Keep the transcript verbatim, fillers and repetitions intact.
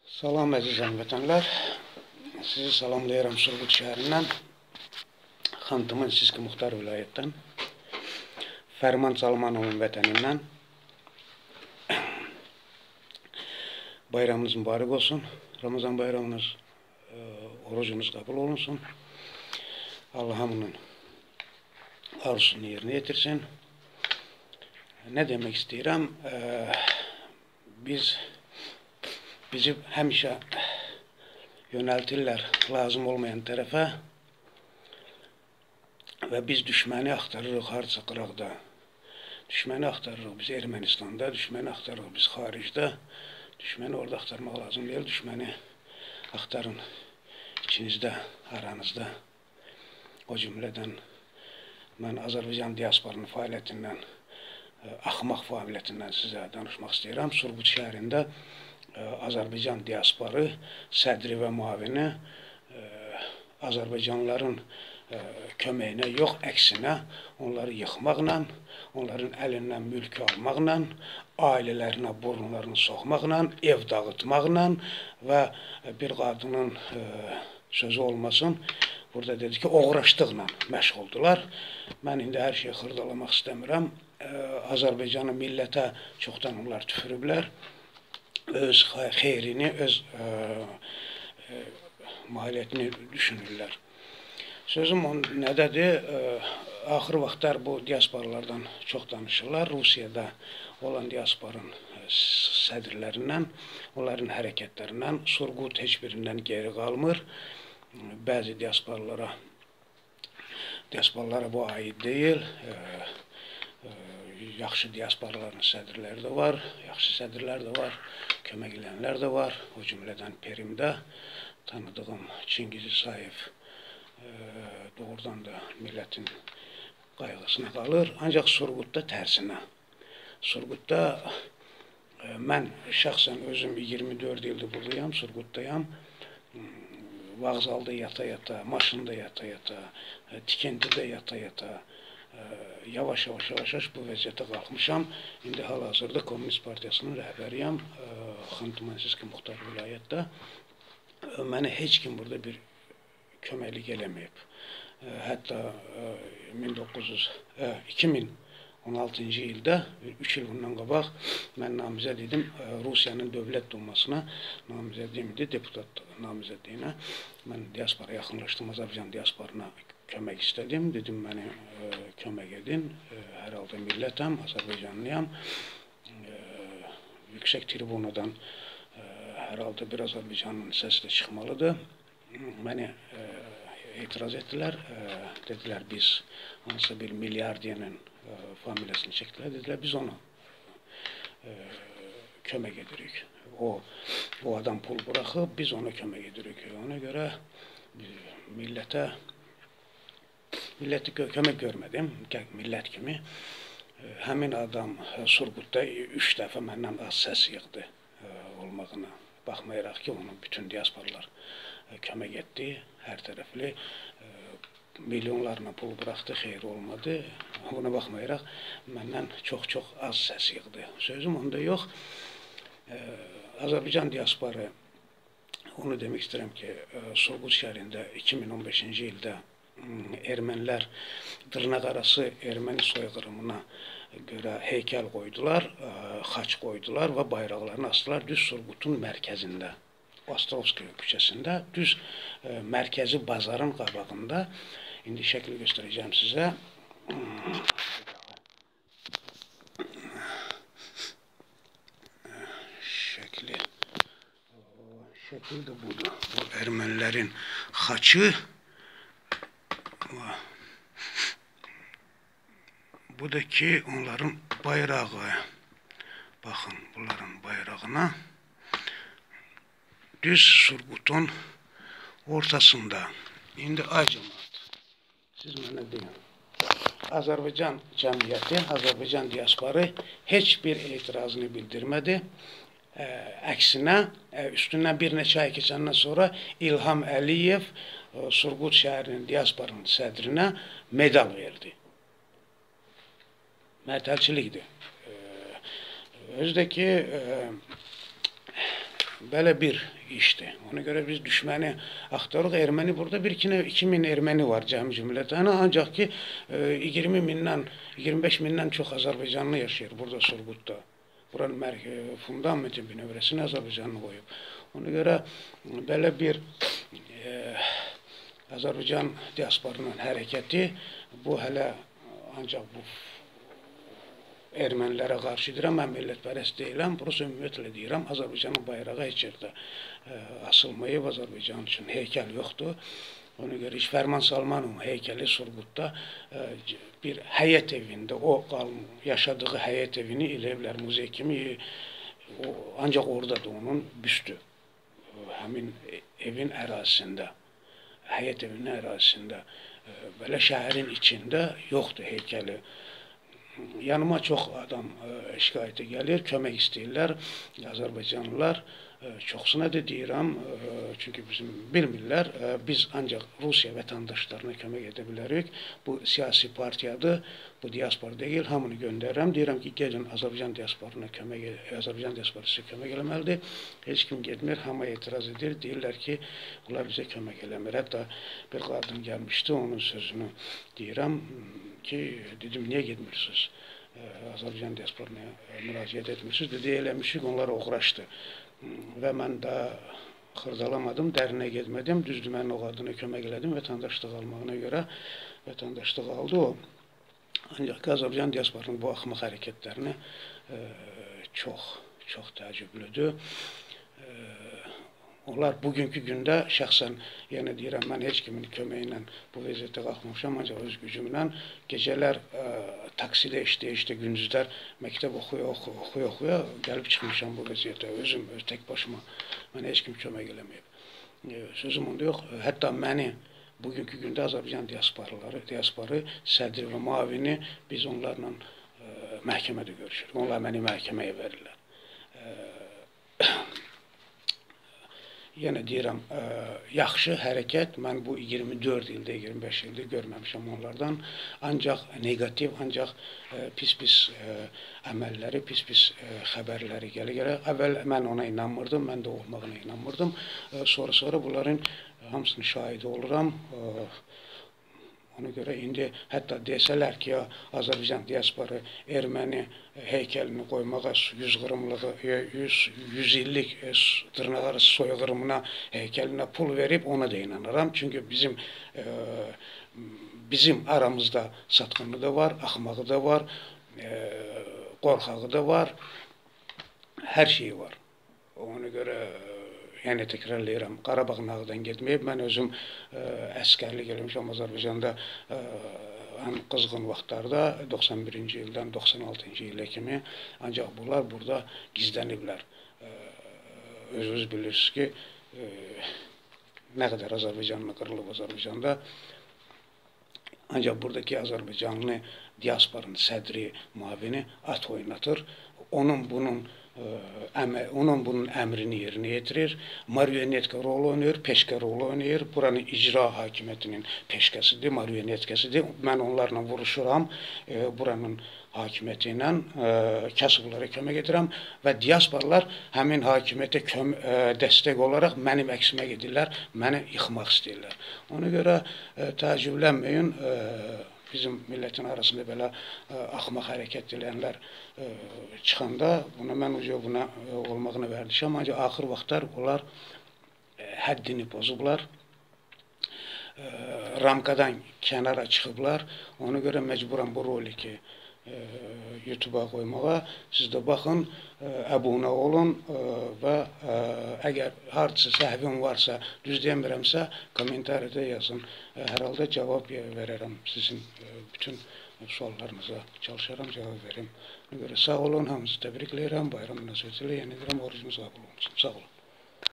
Salam əziz həmvətənlər. Sizi salamlayıram Surgut şəhərindən, Xantıman Siski Muxtar vilayətdən, Fərman Salmanovun vətənindən. Bayramınız mübarək olsun. Ramazan bayramınız, e, orucunuz qəbul olunsun. Allah hamının arzusunu yerinə yetirsin. Nə demək istəyirəm? E, biz Bizi həmişə yönəltirlər lazım olmayan tərəfə və biz düşməni axtarırıq harca qıraqda. Düşməni axtarırıq biz Ermənistanda, düşməni axtarırıq biz xaricdə. Düşməni orada axtarmaq lazım deyil, düşməni axtarın içinizdə, aranızda. O cümlədən mən Azərbaycan diasporunun fəaliyyətindən, axmaq fəaliyyətindən sizə danışmaq istəyirəm. Surgut şəhərində Azərbaycan diasporu sədri və müavini Azərbaycanlıların köməyinə yox, əksinə onları yıxmaqla, onların əlindən mülkü almaqla, ailələrinə burunlarını soxmaqla, ev dağıtmaqla və bir qadının sözü olmasın, burada dedi ki, oğraşdıqla məşğuldular. Mən indi hər şeyi xırdalamaq istəmirəm. Azərbaycanı millətə çoxdan onlar tüfürüblər. Öz xeyrini, öz ə, ə, maliyyətini düşünürlər. Sözüm nədədir? Axır vaxtlar bu diasporalardan çox danışırlar. Rusiyada olan diasporun sədrlərindən, onların hərəkətlərindən, Surgut heç birindən geri qalmır. Bəzi diasporalara, diasporalara bu aid deyil. Ə, ə, yaxşı diasporaların sədrləri də var, yaxşı sədrlər də var, kömək edənlər də var. O cümlədən Perimdə tanıdığım Çingiz İsayev e, doğrudan da millətin qayğısına qalır. Ancaq Surgutda tərsinə. Surgutda e, mən şəxsən özüm iyirmi dörd ildir buradayam, Surgutdayam. Vağzalda yata-yata, maşında yata-yata, tikintidə yata-yata, yavaş yavaş yavaş yavaş bu vəziyyətə qalxmışam. İndi hal-hazırda Komünist Partiyasının rəhbəriyəm, Xantıman Siski Muxtar vilayətdə. Mənə heç kim burada bir köməklik eləməyib. Hətta iki min on altıncı ildə, üç il bundan qabaq mən namizəd idim Rusiyanın Dövlət Dumasına, namizədim idi, deputat namizədliyinə. Mən diaspora yaxınlaşdım, Azərbaycan diasporuna kömək istədim, dedim məni e, kömək edin, e, hər halda millətəm, Azərbaycanlıyam, e, yüksək tribunadan e, hər halda bir Azərbaycanın səsi də çıxmalıdır. Məni e, etiraz etdilər, e, dedilər biz hansısa bir milyardiyanın e, familiyasını çəkdilər, dedilər biz ona e, kömək edirik. O, o adam pul buraxıb, biz ona kömək edirik. Ona görə millətə Milləti kömək görmədim, millət kimi. Həmin adam Surgutda üç dəfə məndən az səs yığdı olmağına. Baxmayaraq ki, onun bütün diasporalar kömək etdi, hər tərəfli. Milyonlarla pul buraxdı, xeyri olmadı. Buna baxmayaraq məndən çox-çox az səs yığdı. Sözüm onda yox. Azərbaycan diasporu, onu demək istəyirəm ki, Surgut şəhərində iki min on beşinci ildə ermənilər dırnaq arası erməni soyqırımına görə heykəl qoydular, xaç qoydular və bayraqlarını asdılar düz Surgutun mərkəzində, Ostrovskiy küçəsində, düz mərkəzi bazarın qabağında. İndi şəkli göstərəcəm sizə. Şəkli, şəkil də budur. Bu ermənilərin xaçı. Bu da ki, onların bayrağı. Baxın, bunların bayrağına. Düz Surgutun ortasında. İndi ay cəmaat, siz mənə deyin. Azərbaycan cəmiyyəti, Azərbaycan diasporu heç bir etirazını bildirmədi. Əksinə, üstündən bir neçə ay keçəndən sonra İlham Əliyev Surgut şəhərinin diasporunun sədrinə medal verdi. Mətəlçilikdir. Özdə ki, belə bir işdir. Ona görə biz düşməni axtarırıq. Erməni burada bir iki min erməni var cəmi cümlətən. Ancaq ki iyirmi mindən, iyirmi beş mindən çox Azərbaycanlı yaşayır burada Surgutda. Buranın fundamenti bünövrəsini Azərbaycanlı qoyub. Ona görə belə bir e, Azərbaycan diasporunun hərəkəti bu hələ ancaq bu ermənilərə qarşı deyirəm, mən millətpərəst deyiləm, burası ümumiyyətlə deyirəm, Azərbaycanın bayrağı heç yerdə asılmayıb, Azərbaycan üçün heykəl yoxdur. Ona görə heç Fərman Salmanovun heykəli Surgutda bir həyət evində, o yaşadığı həyət evini eləyiblər muzey kimi, ancaq oradadır onun büstü, həmin evin ərazisində, həyət evinin ərazisində, belə şəhərin içində yoxdur heykəli. Yanıma çox adam şikayətə gəlir, kömək istəyirlər Azərbaycanlılar. Çoxsuna da deyirəm, çünki bizim bilmirlər, biz ancaq Rusiya vətəndaşlarına kömək edə bilərik. Bu siyasi partiyadır, bu diaspor deyil, hamını göndərirəm. Deyirəm ki, gedin Azərbaycan diasporuna kömək, Azərbaycan diasporası kömək eləməlidir. Heç kim getmir, hamı etiraz edir, deyirlər ki, bunlar bizə kömək eləmir. Hətta bir qadın gəlmişdi, onun sözünü deyirəm ki, dedim, niyə getmirsiniz? Azərbaycan diasporuna müraciət etmirsiniz, dedi, eləmişik, onlara uğraşdı. Və mən də xırdalamadım, dərinə getmədim, düzdür, mən o qadına kömək elədim, vətəndaşlıq almağına görə vətəndaşlıq aldı o. Ancaq ki, Azərbaycan diasporunun bu axmaq hərəkətlərini çox, çox təəccüblüdür. Onlar bugünkü gündə şəxsən, yenə deyirəm, mən heç kimin köməyi ilə bu vəziyyətə qalxmamışam, ancaq öz gücümlə gecələr taksidə işləyə-işləyə, gündüzlər məktəb oxuya-oxuya gəlib çıxmışam bu vəziyyətə, özüm, öz tək başıma, mən heç kim kömək eləməyib. Sözüm onda yox, hətta məni bugünkü gündə Azərbaycan diasporları, diasporu, sədri və mavini biz onlarla məhkəmədə görüşürük, onlar məni məhkəməyə verirlər. Yenə deyirəm, yaxşı hərəkət, mən bu iyirmi dörd ildə, iyirmi beş ildə görməmişəm onlardan, ancaq negativ, ancaq pis-pis əməlləri, pis-pis xəbərləri gələ-gələ. Əvvəl mən ona inanmırdım, mən də olmağına inanmırdım. Sonra-sonra bunların hamısını şahidi oluram. Ona görə indi hətta desələr ki, Azərbaycan diasporu erməni heykəlini qoymağa yüz qırımlığı, yüz illik dırnaqarası soyqırımına, heykəlinə pul verib, ona da inanıram. Çünki bizim bizim aramızda satqını da var, axmağı da var, qorxağı da var, hər şeyi var. Ona görə yəni təkrarlayıram, Qarabağ nağdan getməyib, mən özüm əskərlik eləmişəm Azərbaycanda ən qızğın vaxtlarda, doxsan birinci ildən doxsan altıncı ilə kimi, ancaq bunlar burada gizləniblər. Özünüz bilirsiniz ki, nə qədər Azərbaycanlı qırılıb Azərbaycanda, ancaq buradakı Azərbaycanlı diasporun sədri, mavini at oynatır, onun bunun onun bunun əmrini yerinə yetirir, marionetka rolu oynayır, peşka rolu oynayır, buranın icra hakimiyyətinin peşkəsidir, marionetkəsidir. Mən onlarla vuruşuram, buranın hakimiyyəti ilə kasıblara kömək edirəm və diasporlar həmin hakimiyyətə dəstək olaraq mənim əksimə gedirlər, məni yıxmaq istəyirlər. Ona görə təəccüblənməyin, bizim millətin arasında belə axmaq hərəkət edənlər çıxanda, buna mən buna olmağına vərdişəm, ancaq axır vaxtlar onlar həddini pozublar, ramkadan kənara çıxıblar, ona görə məcburam bu roliki YouTube-a qoymağa, siz də baxın, əbunə olun və əgər hardasa səhvim varsa, düz demirəmsə, kommentariyada yazın. Hər halda cavab verərəm sizin bütün suallarınıza, çalışaram, cavab verim. Ona görə sağ olun, hamınızı təbrikləyirəm, bayram münasibətilə, yenə deyirəm, orucunuz qəbul olunsun. Sağ olun.